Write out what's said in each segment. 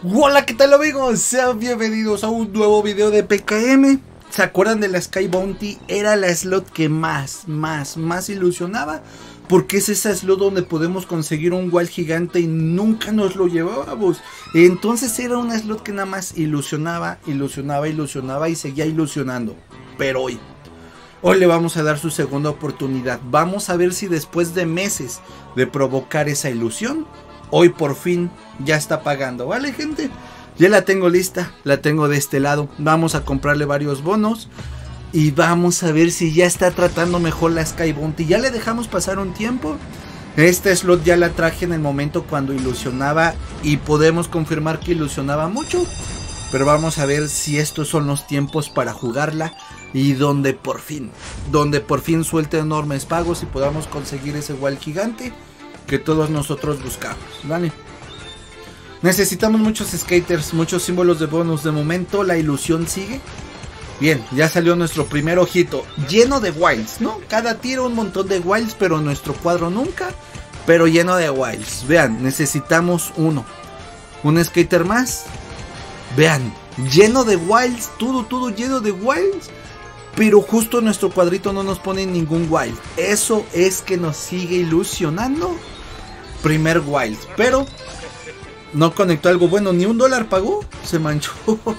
Hola, ¿qué tal amigos? Sean bienvenidos a un nuevo video de PKM. ¿Se acuerdan de la Sky Bounty? Era la slot que más ilusionaba, porque es esa slot donde podemos conseguir un wild gigante y nunca nos lo llevábamos. Entonces era una slot que nada más ilusionaba y seguía ilusionando. Pero hoy le vamos a dar su segunda oportunidad. Vamos a ver si después de meses de provocar esa ilusión, hoy por fin ya está pagando, ¿vale, gente? Ya la tengo lista, la tengo de este lado. Vamos a comprarle varios bonos y vamos a ver si ya está tratando mejor la Sky Bounty. Ya le dejamos pasar un tiempo. Este slot ya la traje en el momento cuando ilusionaba y podemos confirmar que ilusionaba mucho. Pero vamos a ver si estos son los tiempos para jugarla y donde por fin suelte enormes pagos y podamos conseguir ese wild gigante que todos nosotros buscamos, ¿vale? Necesitamos muchos skaters, muchos símbolos de bonus. De momento la ilusión sigue. Bien, ya salió nuestro primer ojito, lleno de wilds, ¿no? Cada tiro un montón de wilds, pero nuestro cuadro nunca, pero lleno de wilds. Vean, necesitamos un skater más. Vean, lleno de wilds, todo lleno de wilds, pero justo nuestro cuadrito no nos pone ningún wild. Eso es que nos sigue ilusionando. Primer wild, pero no conectó algo bueno, ni $1 pagó, se manchó.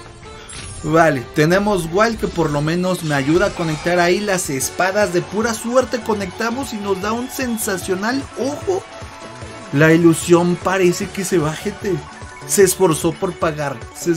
Vale, tenemos wild que por lo menos me ayuda a conectar ahí las espadas. De pura suerte conectamos y nos da un sensacional ojo. La ilusión parece que se va, gente. Se esforzó por pagar,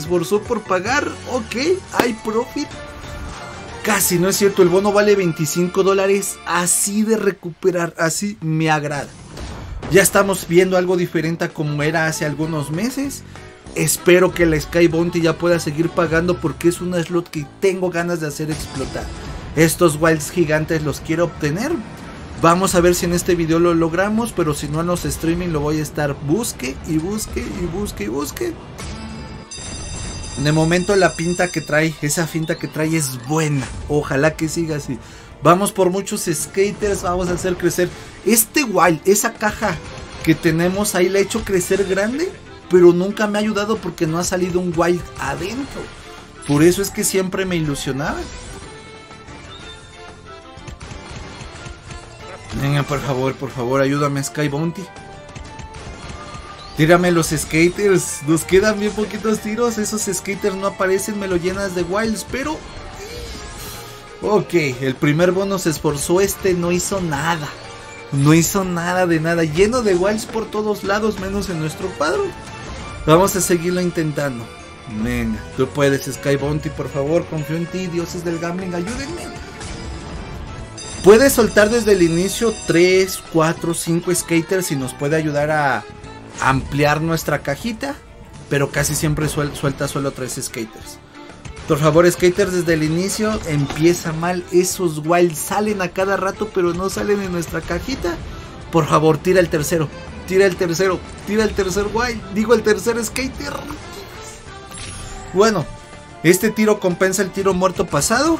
ok, hay profit. Casi, no es cierto, el bono vale $25, así de recuperar, así me agrada. Ya estamos viendo algo diferente a como era hace algunos meses. Espero que la Sky Bounty ya pueda seguir pagando, porque es una slot que tengo ganas de hacer explotar. Estos wilds gigantes los quiero obtener. Vamos a ver si en este video lo logramos, pero si no en los streaming lo voy a estar busque. De momento la pinta que trae, esa finta que trae es buena. Ojalá que siga así. Vamos por muchos skaters, vamos a hacer crecer este wild, esa caja que tenemos ahí la he hecho crecer grande, pero nunca me ha ayudado porque no ha salido un wild adentro. Por eso es que siempre me ilusionaba. Venga, por favor, ayúdame Sky Bounty. Tírame los skaters, nos quedan bien poquitos tiros, esos skaters no aparecen, me lo llenas de wilds, pero... Ok, el primer bono se esforzó, este no hizo nada. No hizo nada de nada, lleno de wilds por todos lados, menos en nuestro cuadro. Vamos a seguirlo intentando. Venga, tú puedes Sky Bounty, por favor, confío en ti, dioses del gambling, ayúdenme. Puedes soltar desde el inicio 3, 4, 5 skaters y nos puede ayudar a ampliar nuestra cajita, pero casi siempre suelta solo 3 skaters. Por favor, skaters, desde el inicio empieza mal. Esos wilds salen a cada rato, pero no salen en nuestra cajita. Por favor, tira el tercero wild, digo el tercer skater. Bueno, este tiro compensa el tiro muerto pasado.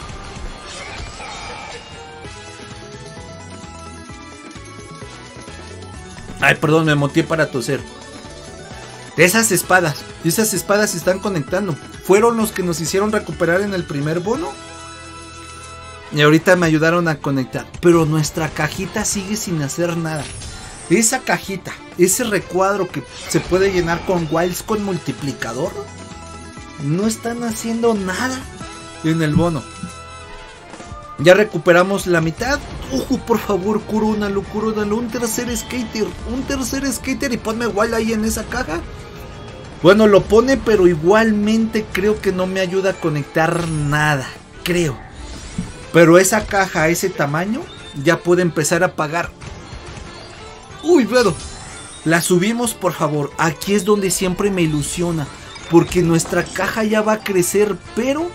Ay, perdón, me motivé para toser. Esas espadas se están conectando. Fueron los que nos hicieron recuperar en el primer bono. Y ahorita me ayudaron a conectar. Pero nuestra cajita sigue sin hacer nada. Esa cajita, ese recuadro que se puede llenar con wilds con multiplicador, no están haciendo nada en el bono. Ya recuperamos la mitad. Ojo, por favor, cúronalo, un tercer skater y ponme wild ahí en esa caja. Bueno, lo pone, pero igualmente creo que no me ayuda a conectar nada, creo. Pero esa caja a ese tamaño ya puede empezar a pagar. Uy, bueno, la subimos, por favor. Aquí es donde siempre me ilusiona, porque nuestra caja ya va a crecer, pero...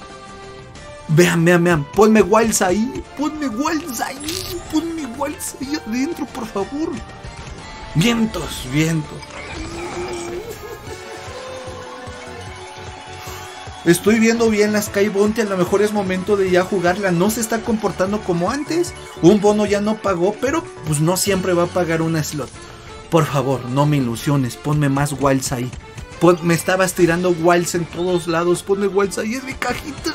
Vean, ponme wilds ahí adentro, por favor. Vientos. Estoy viendo bien la Sky Bounty, a lo mejor es momento de ya jugarla. No se está comportando como antes. Un bono ya no pagó, pero pues no siempre va a pagar una slot. Por favor, no me ilusiones, ponme más wilds ahí. Me estabas tirando wilds en todos lados. Ponme wilds ahí en mi cajita.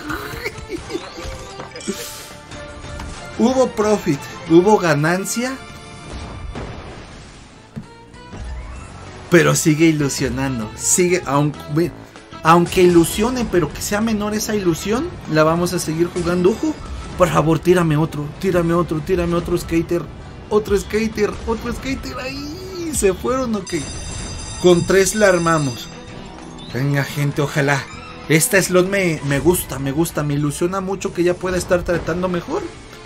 Hubo profit, hubo ganancia. Pero sigue ilusionando. Sigue, aunque ilusione, pero que sea menor esa ilusión, la vamos a seguir jugando. Ojo, por favor, tírame otro skater. Otro skater. Ahí, ¿se fueron o qué? Con 3 la armamos. Venga, gente, ojalá. Esta slot me gusta. Me ilusiona mucho que ya pueda estar tratando mejor.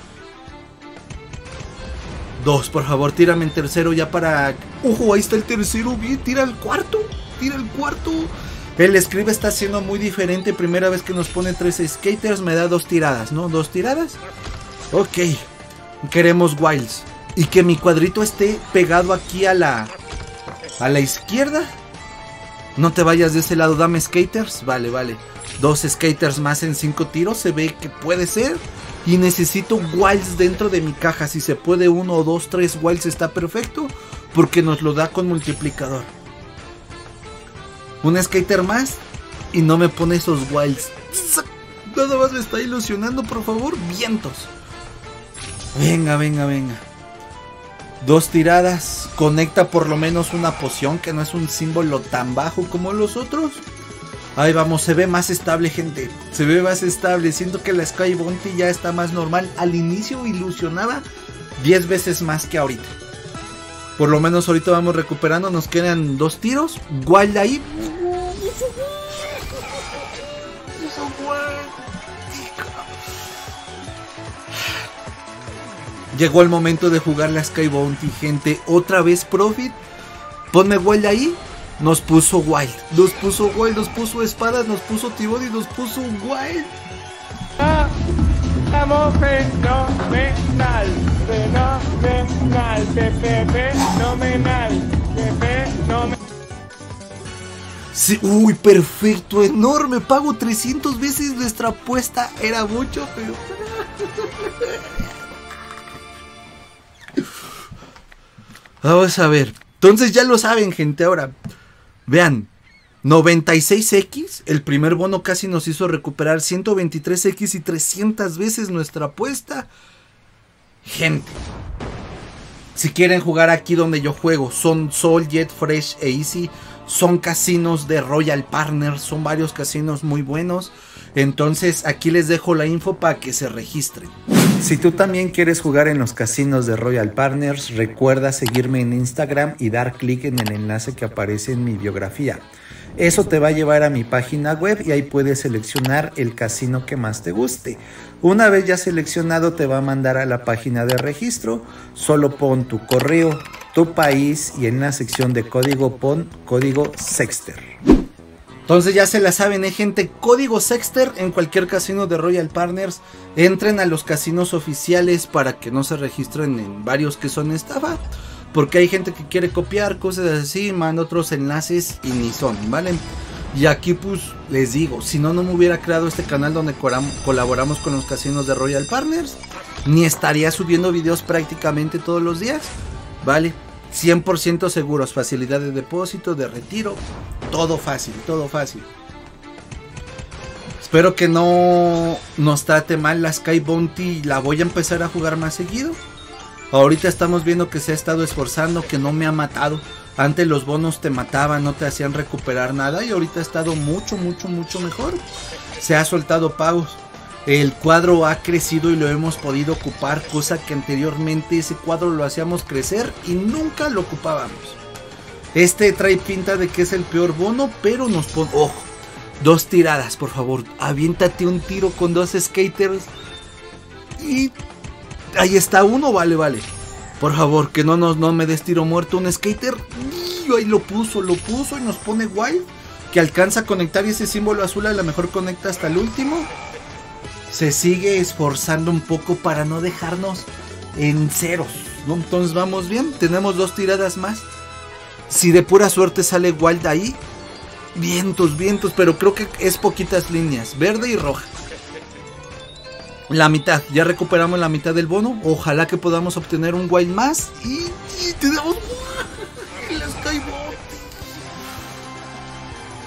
2, por favor, tírame en tercero ya para... ¡Ojo! Ahí está el tercero, bien, tira el cuarto. El scribe está siendo muy diferente. Primera vez que nos pone 3 skaters, me da 2 tiradas, ¿no? 2 tiradas. Ok. Queremos wilds. Y que mi cuadrito esté pegado aquí a la izquierda. No te vayas de ese lado, dame skaters. Vale. 2 skaters más en 5 tiros, se ve que puede ser. Y necesito wilds dentro de mi caja. Si se puede 1, 2, 3 wilds está perfecto, porque nos lo da con multiplicador. Un skater más y no me pone esos wilds. Nada más me está ilusionando, por favor. Vientos. Venga. 2 tiradas. Conecta por lo menos una poción, que no es un símbolo tan bajo como los otros. Ahí vamos, se ve más estable, gente. Se ve más estable. Siento que la Sky Bounty ya está más normal. Al inicio ilusionaba 10 veces más que ahorita. Por lo menos ahorita vamos recuperando. Nos quedan 2 tiros. Wild ahí. Llegó el momento de jugar la Sky Bounty, gente. Otra vez profit. Ponme Wild ahí. Nos puso wild, nos puso espadas, nos puso tibón y nos puso wild. Estamos fenomenal, fenomenal. Sí, uy, perfecto, enorme. Pago 300 veces nuestra apuesta. Era mucho, pero... Vamos a ver. Entonces ya lo saben, gente, ahora... Vean, 96X, el primer bono casi nos hizo recuperar 123X y 300 veces nuestra apuesta. Gente, si quieren jugar aquí donde yo juego, son Sol, Jet, Fresh e Easy, son casinos de Royal Partners, son varios casinos muy buenos. Entonces aquí les dejo la info para que se registren. Si tú también quieres jugar en los casinos de Royal Partners, recuerda seguirme en Instagram y dar clic en el enlace que aparece en mi biografía. Eso te va a llevar a mi página web y ahí puedes seleccionar el casino que más te guste. Una vez ya seleccionado te va a mandar a la página de registro. Solo pon tu correo, tu país y en la sección de código pon código Sexter. Entonces ya se la saben, gente, código Sexter en cualquier casino de Royal Partners. Entren a los casinos oficiales para que no se registren en varios que son estafa. Porque hay gente que quiere copiar cosas así, manda otros enlaces y ni son, ¿vale? Y aquí pues les digo, si no, no me hubiera creado este canal donde colaboramos con los casinos de Royal Partners. Ni estaría subiendo videos prácticamente todos los días, ¿vale? 100% seguros, facilidad de depósito, de retiro, todo fácil, todo fácil. Espero que no nos trate mal la Sky Bounty, la voy a empezar a jugar más seguido. Ahorita estamos viendo que se ha estado esforzando, que no me ha matado. Antes los bonos te mataban, no te hacían recuperar nada y ahorita ha estado mucho mejor. Se ha soltado pagos. El cuadro ha crecido y lo hemos podido ocupar, cosa que anteriormente ese cuadro lo hacíamos crecer y nunca lo ocupábamos. Este trae pinta de que es el peor bono, pero nos pone... ¡Ojo! 2 tiradas, por favor. Aviéntate un tiro con 2 skaters. Y... ahí está uno, vale. Por favor, que no me des tiro muerto. Un skater. Y ahí lo puso y nos pone wild. Que alcanza a conectar y ese símbolo azul a lo mejor conecta hasta el último. Se sigue esforzando un poco para no dejarnos en ceros, ¿no? Entonces vamos bien, tenemos 2 tiradas más. Si de pura suerte sale wild ahí, vientos, pero creo que es poquitas líneas, verde y roja. La mitad, ya recuperamos la mitad del bono. Ojalá que podamos obtener un wild más. Y tenemos el Sky Bounty.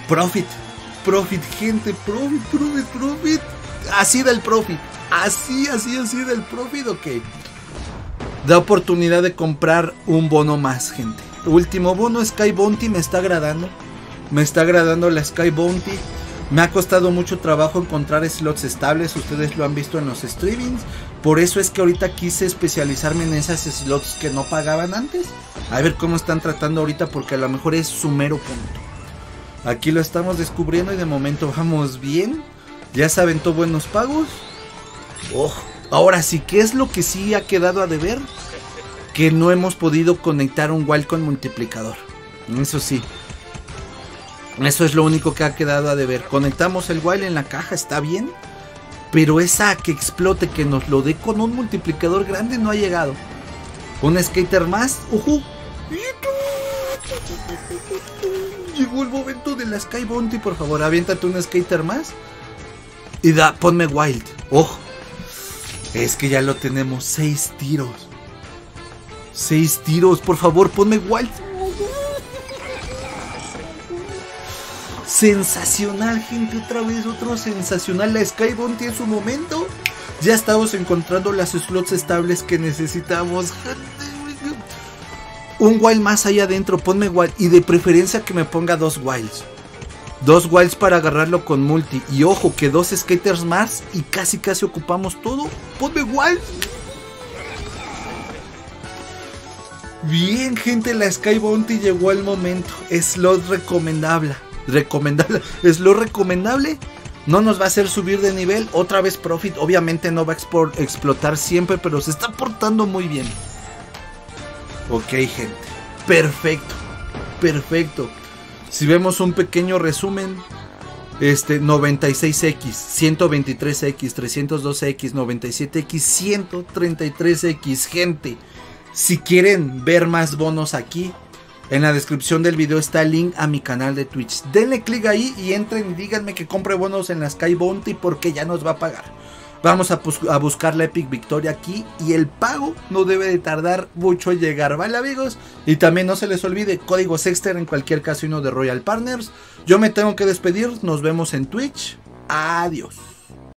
Profit, gente, profit. Así del profit. Así del profit, ok. Da oportunidad de comprar un bono más, gente. Último bono, Sky Bounty, me está agradando. Me está agradando la Sky Bounty. Me ha costado mucho trabajo encontrar slots estables. Ustedes lo han visto en los streamings. Por eso es que ahorita quise especializarme en esas slots que no pagaban antes. A ver cómo están tratando ahorita, porque a lo mejor es su mero punto. Aquí lo estamos descubriendo y de momento vamos bien. Ya se aventó buenos pagos. Ojo. Ahora sí, ¿qué es lo que sí ha quedado a deber? Que no hemos podido conectar un wild con multiplicador. Eso sí. Eso es lo único que ha quedado a deber. Conectamos el wild en la caja, está bien. Pero esa que explote, que nos lo dé con un multiplicador grande, no ha llegado. Un skater más. Llegó el momento de la Sky Bounty, por favor, aviéntate un skater más. Y ponme wild. Ojo. Es que ya lo tenemos. 6 tiros. 6 tiros, por favor, ponme wild. Sensacional, gente, otra vez otro sensacional. La Sky Bounty en su momento. Ya estamos encontrando las slots estables que necesitamos. Un wild más allá adentro, ponme wild. Y de preferencia que me ponga 2 wilds. 2 wilds para agarrarlo con multi. Y ojo, que 2 skaters más. Y casi ocupamos todo. Ponme wild. Bien, gente, la Sky Bounty llegó al momento. Slot recomendable. Slot recomendable. No nos va a hacer subir de nivel. Otra vez profit. Obviamente no va a explotar siempre, pero se está portando muy bien. Ok, gente. Perfecto. Si vemos un pequeño resumen. 96X, 123X, 312X, 97X, 133X, gente. Si quieren ver más bonos aquí, en la descripción del video está el link a mi canal de Twitch. Denle clic ahí y entren y díganme que compre bonos en la Sky Bounty, porque ya nos va a pagar. Vamos a buscar la Epic Victoria aquí y el pago no debe de tardar mucho en llegar, ¿vale, amigos? Y también no se les olvide, código Sexter en cualquier casino de Royal Partners. Yo me tengo que despedir, nos vemos en Twitch. Adiós.